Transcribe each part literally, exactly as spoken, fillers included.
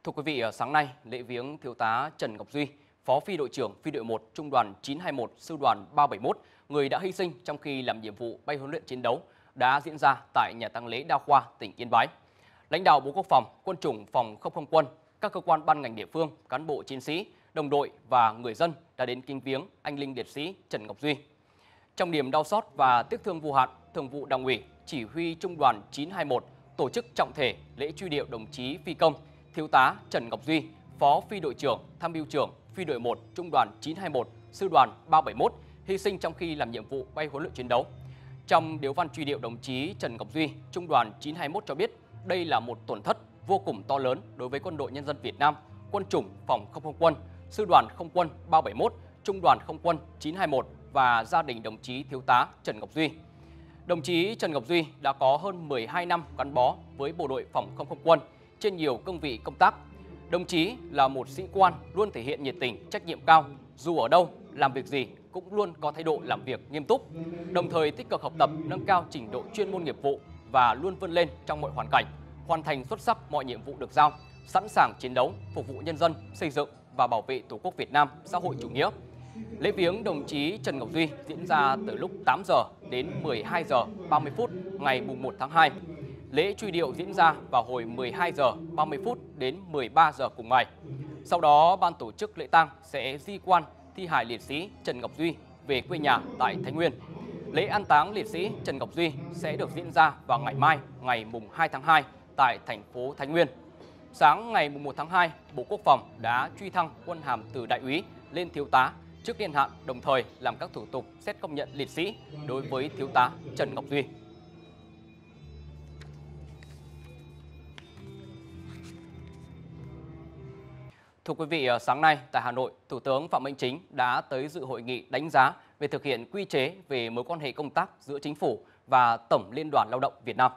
Thưa quý vị, sáng nay, lễ viếng Thiếu tá Trần Ngọc Duy, Phó Phi đội trưởng Phi đội một, Trung đoàn chín hai mốt, Sư đoàn ba bảy mốt, người đã hy sinh trong khi làm nhiệm vụ bay huấn luyện chiến đấu, đã diễn ra tại nhà tang lễ Đa khoa tỉnh Yên Bái. Lãnh đạo Bộ Quốc phòng, Quân chủng Phòng không không quân, các cơ quan ban ngành địa phương, cán bộ chiến sĩ, đồng đội và người dân đã đến kính viếng anh linh liệt sĩ Trần Ngọc Duy. Trong niềm đau xót và tiếc thương vô hạn, Thường vụ Đảng ủy, Chỉ huy Trung đoàn chín hai mốt tổ chức trọng thể lễ truy điệu đồng chí phi công Thiếu tá Trần Ngọc Duy, Phó Phi đội trưởng, Tham mưu trưởng Phi đội một, Trung đoàn chín hai mốt, Sư đoàn ba bảy mốt, hy sinh trong khi làm nhiệm vụ bay huấn luyện chiến đấu. Trong điếu văn truy điệu đồng chí Trần Ngọc Duy, Trung đoàn chín hai mốt cho biết đây là một tổn thất vô cùng to lớn đối với Quân đội Nhân dân Việt Nam, Quân chủng Phòng không không quân, Sư đoàn Không quân ba bảy mốt, Trung đoàn Không quân chín hai mốt và gia đình đồng chí Thiếu tá Trần Ngọc Duy. Đồng chí Trần Ngọc Duy đã có hơn mười hai năm gắn bó với Bộ đội Phòng không không quân trên nhiều cương vị công tác. Đồng chí là một sĩ quan luôn thể hiện nhiệt tình, trách nhiệm cao, dù ở đâu, làm việc gì cũng luôn có thái độ làm việc nghiêm túc, đồng thời tích cực học tập, nâng cao trình độ chuyên môn nghiệp vụ và luôn vươn lên trong mọi hoàn cảnh, hoàn thành xuất sắc mọi nhiệm vụ được giao, sẵn sàng chiến đấu, phục vụ nhân dân, xây dựng và bảo vệ Tổ quốc Việt Nam xã hội chủ nghĩa. Lễ viếng đồng chí Trần Ngọc Duy diễn ra từ lúc tám giờ đến mười hai giờ ba mươi phút ngày mùng một tháng hai. Lễ truy điệu diễn ra vào hồi mười hai giờ ba mươi phút đến mười ba giờ cùng ngày. Sau đó, ban tổ chức lễ tang sẽ di quan thi hài liệt sĩ Trần Ngọc Duy về quê nhà tại Thái Nguyên. Lễ an táng liệt sĩ Trần Ngọc Duy sẽ được diễn ra vào ngày mai, ngày mùng hai tháng hai tại thành phố Thái Nguyên. Sáng ngày mùng một tháng hai, Bộ Quốc phòng đã truy thăng quân hàm từ đại úy lên thiếu tá trước niên hạn, đồng thời làm các thủ tục xét công nhận liệt sĩ đối với thiếu tá Trần Ngọc Duy. Thưa quý vị, sáng nay tại Hà Nội, Thủ tướng Phạm Minh Chính đã tới dự hội nghị đánh giá về thực hiện quy chế về mối quan hệ công tác giữa Chính phủ và Tổng Liên đoàn Lao động Việt Nam.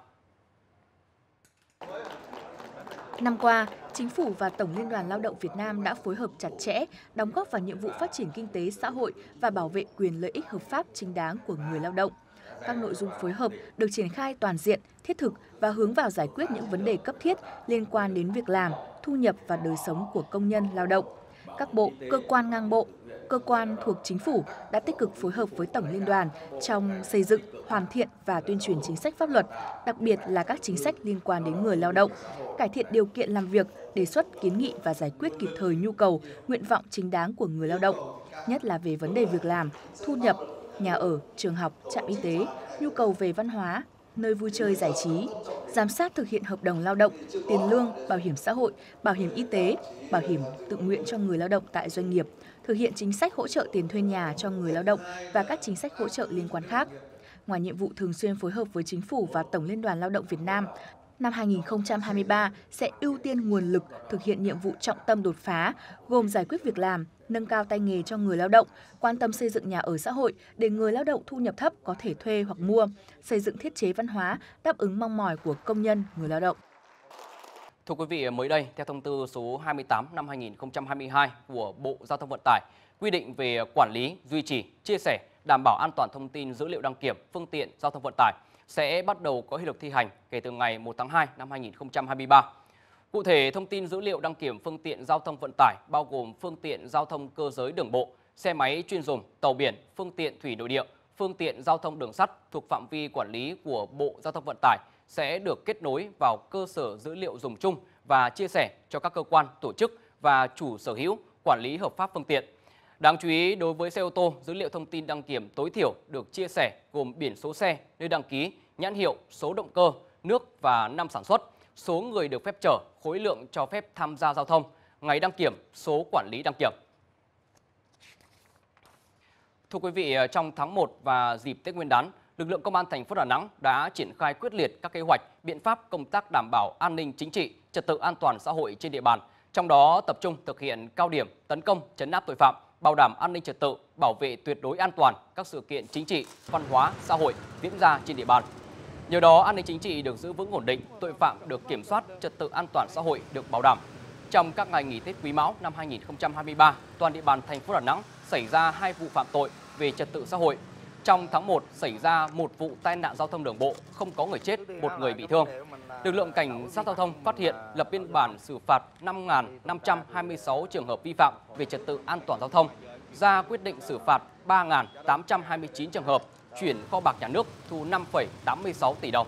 Năm qua, Chính phủ và Tổng Liên đoàn Lao động Việt Nam đã phối hợp chặt chẽ, đóng góp vào nhiệm vụ phát triển kinh tế xã hội và bảo vệ quyền lợi ích hợp pháp chính đáng của người lao động. Các nội dung phối hợp được triển khai toàn diện, thiết thực và hướng vào giải quyết những vấn đề cấp thiết liên quan đến việc làm, thu nhập và đời sống của công nhân lao động. Các bộ, cơ quan ngang bộ, cơ quan thuộc Chính phủ đã tích cực phối hợp với Tổng Liên đoàn trong xây dựng, hoàn thiện và tuyên truyền chính sách pháp luật, đặc biệt là các chính sách liên quan đến người lao động, cải thiện điều kiện làm việc, đề xuất kiến nghị và giải quyết kịp thời nhu cầu, nguyện vọng chính đáng của người lao động, nhất là về vấn đề việc làm, thu nhập, nhà ở, trường học, trạm y tế, nhu cầu về văn hóa, nơi vui chơi giải trí, giám sát thực hiện hợp đồng lao động, tiền lương, bảo hiểm xã hội, bảo hiểm y tế, bảo hiểm tự nguyện cho người lao động tại doanh nghiệp, thực hiện chính sách hỗ trợ tiền thuê nhà cho người lao động và các chính sách hỗ trợ liên quan khác. Ngoài nhiệm vụ thường xuyên phối hợp với Chính phủ và Tổng Liên đoàn Lao động Việt Nam, năm hai nghìn không trăm hai mươi ba sẽ ưu tiên nguồn lực thực hiện nhiệm vụ trọng tâm đột phá, gồm giải quyết việc làm, nâng cao tay nghề cho người lao động, quan tâm xây dựng nhà ở xã hội để người lao động thu nhập thấp có thể thuê hoặc mua, xây dựng thiết chế văn hóa đáp ứng mong mỏi của công nhân, người lao động. Thưa quý vị, mới đây, theo thông tư số hai mươi tám năm hai nghìn không trăm hai mươi hai của Bộ Giao thông Vận tải, quy định về quản lý, duy trì, chia sẻ, đảm bảo an toàn thông tin dữ liệu đăng kiểm phương tiện giao thông vận tải sẽ bắt đầu có hiệu lực thi hành kể từ ngày một tháng hai năm hai nghìn không trăm hai mươi ba. Cụ thể, thông tin dữ liệu đăng kiểm phương tiện giao thông vận tải bao gồm phương tiện giao thông cơ giới đường bộ, xe máy chuyên dùng, tàu biển, phương tiện thủy nội địa, phương tiện giao thông đường sắt thuộc phạm vi quản lý của Bộ Giao thông Vận tải sẽ được kết nối vào cơ sở dữ liệu dùng chung và chia sẻ cho các cơ quan, tổ chức và chủ sở hữu quản lý hợp pháp phương tiện. Đáng chú ý, đối với xe ô tô, dữ liệu thông tin đăng kiểm tối thiểu được chia sẻ gồm biển số xe, nơi đăng ký, nhãn hiệu, số động cơ, nước và năm sản xuất, số người được phép chở, khối lượng cho phép tham gia giao thông, ngày đăng kiểm, số quản lý đăng kiểm. Thưa quý vị, trong tháng một và dịp Tết Nguyên đán, lực lượng Công an thành phố Đà Nẵng đã triển khai quyết liệt các kế hoạch, biện pháp công tác đảm bảo an ninh chính trị, trật tự an toàn xã hội trên địa bàn, trong đó tập trung thực hiện cao điểm tấn công, trấn áp tội phạm, bảo đảm an ninh trật tự, bảo vệ tuyệt đối an toàn các sự kiện chính trị, văn hóa, xã hội diễn ra trên địa bàn. Nhờ đó, an ninh chính trị được giữ vững ổn định, tội phạm được kiểm soát, trật tự an toàn xã hội được bảo đảm. Trong các ngày nghỉ Tết Quý Mão năm hai nghìn không trăm hai mươi ba, toàn địa bàn thành phố Đà Nẵng xảy ra hai vụ phạm tội về trật tự xã hội. Trong tháng một xảy ra một vụ tai nạn giao thông đường bộ, không có người chết, một người bị thương. Lực lượng cảnh sát giao thông phát hiện, lập biên bản xử phạt năm nghìn năm trăm hai mươi sáu trường hợp vi phạm về trật tự an toàn giao thông, ra quyết định xử phạt ba nghìn tám trăm hai mươi chín trường hợp, chuyển kho bạc nhà nước thu năm phẩy tám mươi sáu tỷ đồng.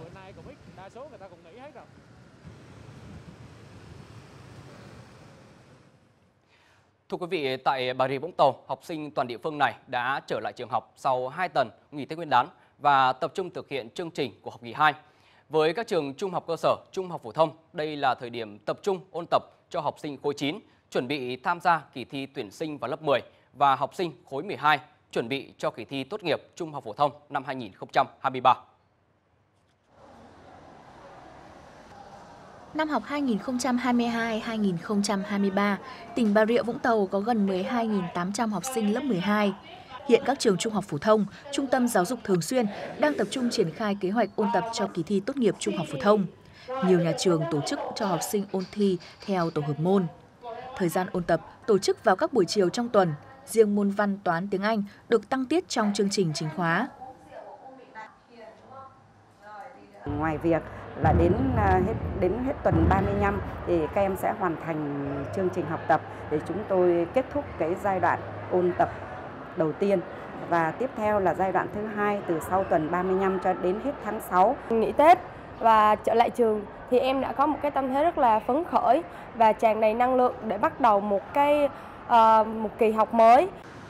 Thưa quý vị, tại Bà Rịa Vũng Tàu, học sinh toàn địa phương này đã trở lại trường học sau hai tuần nghỉ Tết Nguyên đán và tập trung thực hiện chương trình của học kỳ hai. Với các trường trung học cơ sở, trung học phổ thông, đây là thời điểm tập trung ôn tập cho học sinh khối chín, chuẩn bị tham gia kỳ thi tuyển sinh vào lớp mười và học sinh khối mười hai, chuẩn bị cho kỳ thi tốt nghiệp trung học phổ thông năm hai nghìn không trăm hai mươi ba. Năm học hai nghìn không trăm hai mươi hai hai nghìn không trăm hai mươi ba, tỉnh Bà Rịa Vũng Tàu có gần mười hai nghìn tám trăm học sinh lớp mười hai. Hiện các trường trung học phổ thông, trung tâm giáo dục thường xuyên đang tập trung triển khai kế hoạch ôn tập cho kỳ thi tốt nghiệp trung học phổ thông. Nhiều nhà trường tổ chức cho học sinh ôn thi theo tổ hợp môn. Thời gian ôn tập tổ chức vào các buổi chiều trong tuần. Riêng môn văn, toán, tiếng Anh được tăng tiết trong chương trình chính khóa. Ngoài việc là đến hết đến hết tuần ba mươi lăm thì các em sẽ hoàn thành chương trình học tập để chúng tôi kết thúc cái giai đoạn ôn tập đầu tiên, và tiếp theo là giai đoạn thứ hai từ sau tuần ba mươi lăm cho đến hết tháng sáu. Nghỉ Tết và trở lại trường thì em đã có một cái tâm thế rất là phấn khởi và tràn đầy năng lượng để bắt đầu một cái uh, một kỳ học mới.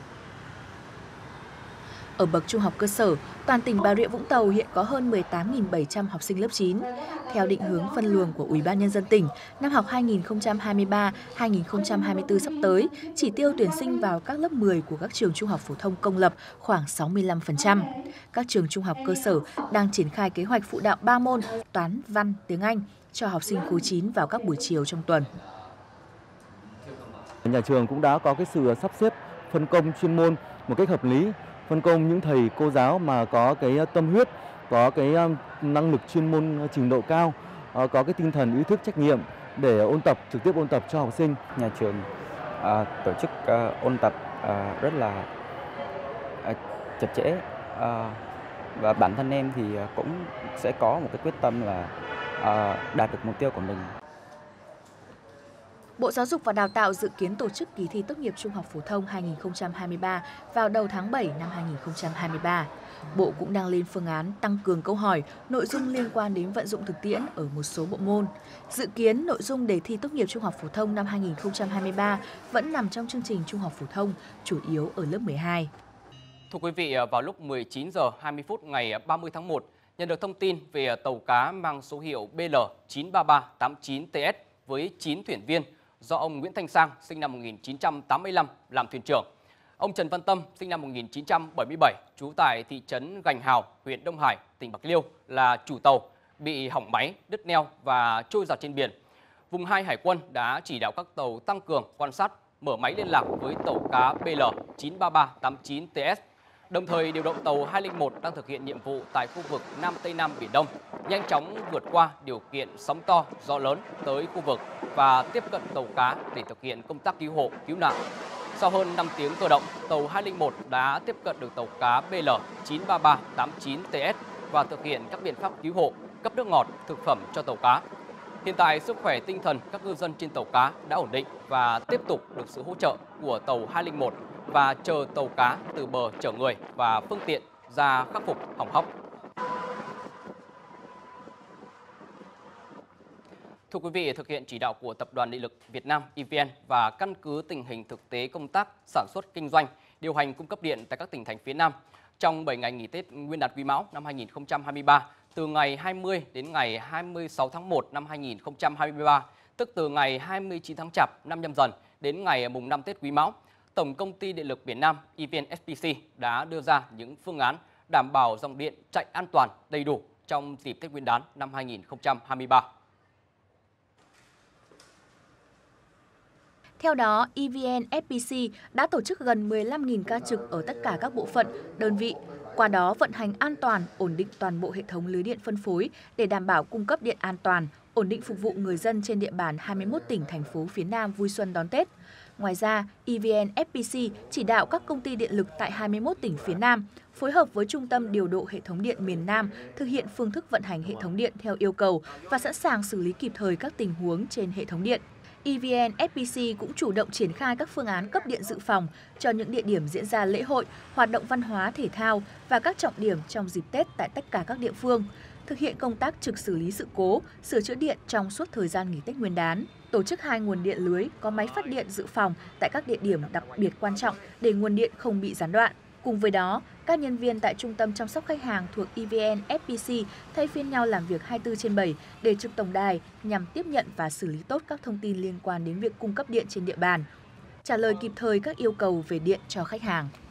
Ở bậc trung học cơ sở, toàn tỉnh Bà Rịa Vũng Tàu hiện có hơn mười tám nghìn bảy trăm học sinh lớp chín. Theo định hướng phân luồng của Ủy ban Nhân dân tỉnh, năm học hai nghìn không trăm hai mươi ba hai nghìn không trăm hai mươi tư sắp tới, chỉ tiêu tuyển sinh vào các lớp mười của các trường trung học phổ thông công lập khoảng sáu mươi lăm phần trăm. Các trường trung học cơ sở đang triển khai kế hoạch phụ đạo ba môn toán, văn, tiếng Anh cho học sinh khối chín vào các buổi chiều trong tuần. Nhà trường cũng đã có cái sự sắp xếp phân công chuyên môn một cách hợp lý, phân công những thầy cô giáo mà có cái tâm huyết, có cái năng lực chuyên môn trình độ cao, có cái tinh thần ý thức trách nhiệm để ôn tập, trực tiếp ôn tập cho học sinh. Nhà trường à, tổ chức à, ôn tập à, rất là à, chặt chẽ, à, và bản thân em thì cũng sẽ có một cái quyết tâm là à, đạt được mục tiêu của mình. Bộ Giáo dục và Đào tạo dự kiến tổ chức kỳ thi tốt nghiệp trung học phổ thông hai nghìn không trăm hai mươi ba vào đầu tháng bảy năm hai nghìn không trăm hai mươi ba. Bộ cũng đang lên phương án tăng cường câu hỏi, nội dung liên quan đến vận dụng thực tiễn ở một số bộ môn. Dự kiến nội dung đề thi tốt nghiệp trung học phổ thông năm hai nghìn không trăm hai mươi ba vẫn nằm trong chương trình trung học phổ thông, chủ yếu ở lớp mười hai. Thưa quý vị, vào lúc mười chín giờ hai mươi phút ngày ba mươi tháng một, nhận được thông tin về tàu cá mang số hiệu B L chín ba ba tám chín T S với chín thuyền viên do ông Nguyễn Thanh Sang, sinh năm một nghìn chín trăm tám mươi lăm, làm thuyền trưởng. Ông Trần Văn Tâm, sinh năm một nghìn chín trăm bảy mươi bảy, trú tại thị trấn Gành Hào, huyện Đông Hải, tỉnh Bạc Liêu, là chủ tàu, bị hỏng máy, đứt neo và trôi giạt trên biển. Vùng hai Hải quân đã chỉ đạo các tàu tăng cường quan sát, mở máy liên lạc với tàu cá B L chín ba ba tám chín T S, đồng thời điều động tàu hai không một đang thực hiện nhiệm vụ tại khu vực Nam Tây Nam Biển Đông, nhanh chóng vượt qua điều kiện sóng to, gió lớn tới khu vực và tiếp cận tàu cá để thực hiện công tác cứu hộ, cứu nạn. Sau hơn năm tiếng cơ động, tàu hai không một đã tiếp cận được tàu cá B L chín ba ba tám chín T S và thực hiện các biện pháp cứu hộ, cấp nước ngọt, thực phẩm cho tàu cá. Hiện tại, sức khỏe tinh thần các ngư dân trên tàu cá đã ổn định và tiếp tục được sự hỗ trợ của tàu hai không một và chờ tàu cá từ bờ chở người và phương tiện ra khắc phục hỏng hóc. Thưa quý vị, thực hiện chỉ đạo của Tập đoàn Điện lực Việt Nam E V N và căn cứ tình hình thực tế công tác sản xuất kinh doanh, điều hành cung cấp điện tại các tỉnh thành phía Nam, trong bảy ngày nghỉ Tết Nguyên đán Quý Mão năm hai nghìn không trăm hai mươi ba, từ ngày hai mươi đến ngày hai mươi sáu tháng một năm hai nghìn không trăm hai mươi ba, tức từ ngày hai mươi chín tháng Chạp năm Nhâm Dần đến ngày mùng năm Tết Quý Mão, Tổng công ty Điện lực Việt Nam E V N S P C đã đưa ra những phương án đảm bảo dòng điện chạy an toàn, đầy đủ trong dịp Tết Nguyên đán năm hai nghìn không trăm hai mươi ba. Theo đó, E V N S P C đã tổ chức gần mười lăm nghìn ca trực ở tất cả các bộ phận, đơn vị, qua đó vận hành an toàn, ổn định toàn bộ hệ thống lưới điện phân phối để đảm bảo cung cấp điện an toàn, ổn định phục vụ người dân trên địa bàn hai mươi mốt tỉnh, thành phố phía Nam vui xuân đón Tết. Ngoài ra, e vê en ép pê xê chỉ đạo các công ty điện lực tại hai mươi mốt tỉnh phía Nam phối hợp với Trung tâm Điều độ Hệ thống điện miền Nam thực hiện phương thức vận hành hệ thống điện theo yêu cầu và sẵn sàng xử lý kịp thời các tình huống trên hệ thống điện. e vê en ép pê xê cũng chủ động triển khai các phương án cấp điện dự phòng cho những địa điểm diễn ra lễ hội, hoạt động văn hóa thể thao và các trọng điểm trong dịp Tết tại tất cả các địa phương, thực hiện công tác trực xử lý sự cố, sửa chữa điện trong suốt thời gian nghỉ Tết Nguyên đán, tổ chức hai nguồn điện lưới có máy phát điện dự phòng tại các địa điểm đặc biệt quan trọng để nguồn điện không bị gián đoạn. Cùng với đó, các nhân viên tại Trung tâm chăm sóc khách hàng thuộc e vê en ép pê xê thay phiên nhau làm việc hai mươi tư trên bảy để trực tổng đài nhằm tiếp nhận và xử lý tốt các thông tin liên quan đến việc cung cấp điện trên địa bàn, trả lời kịp thời các yêu cầu về điện cho khách hàng.